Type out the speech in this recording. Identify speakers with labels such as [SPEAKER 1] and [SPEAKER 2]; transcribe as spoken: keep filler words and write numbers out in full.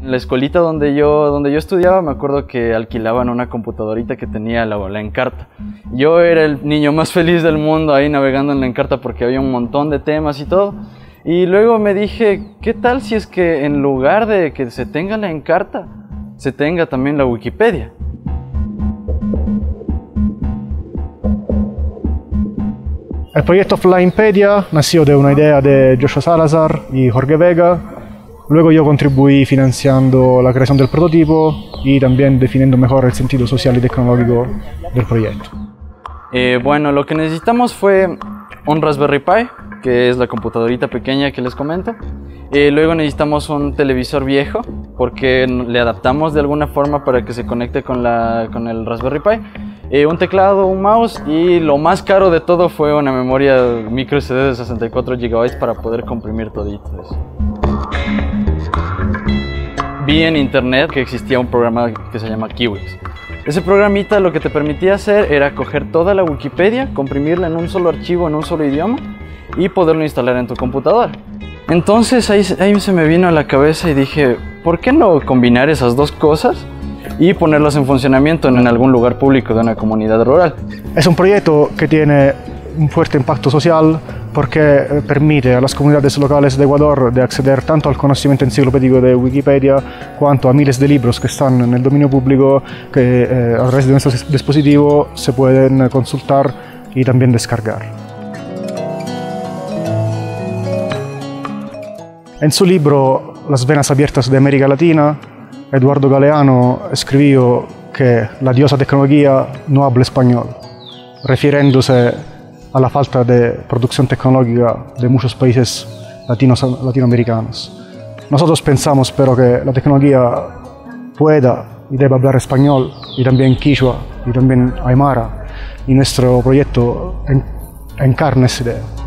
[SPEAKER 1] En la escuelita donde yo, donde yo estudiaba, me acuerdo que alquilaban una computadorita que tenía la, la Encarta. Yo era el niño más feliz del mundo ahí navegando en la Encarta porque había un montón de temas y todo. Y luego me dije, ¿qué tal si es que en lugar de que se tenga la Encarta, se tenga también la Wikipedia?
[SPEAKER 2] El proyecto Flypedia nació de una idea de Joshua Salazar y Jorge Vega. Luego yo contribuí financiando la creación del prototipo y también definiendo mejor el sentido social y tecnológico del proyecto.
[SPEAKER 1] Eh, bueno, lo que necesitamos fue un Raspberry Pi, que es la computadorita pequeña que les comento. Eh, luego necesitamos un televisor viejo, porque le adaptamos de alguna forma para que se conecte con, la, con el Raspberry Pi. Eh, un teclado, un mouse y lo más caro de todo fue una memoria micro S D de sesenta y cuatro gigabytes para poder comprimir todito eso. Vi en internet que existía un programa que se llama Kiwix. Ese programita lo que te permitía hacer era coger toda la Wikipedia, comprimirla en un solo archivo, en un solo idioma y poderlo instalar en tu computadora. Entonces ahí, ahí se me vino a la cabeza y dije, ¿por qué no combinar esas dos cosas y ponerlas en funcionamiento en algún lugar público de una comunidad rural?
[SPEAKER 2] Es un proyecto que tiene un fuerte impacto social porque permite a las comunidades locales de Ecuador de acceder tanto al conocimiento enciclopédico de Wikipedia cuanto a miles de libros que están en el dominio público que eh, a través de nuestro dispositivo se pueden consultar y también descargar. En su libro Las venas abiertas de América Latina, Eduardo Galeano escribió que la diosa tecnología no habla español, refiriéndose a la falta de producción tecnológica de muchos países latinos, latinoamericanos. Nosotros pensamos pero que la tecnología pueda y deba hablar español y también quichua y también aymara y nuestro proyecto encarna esa idea.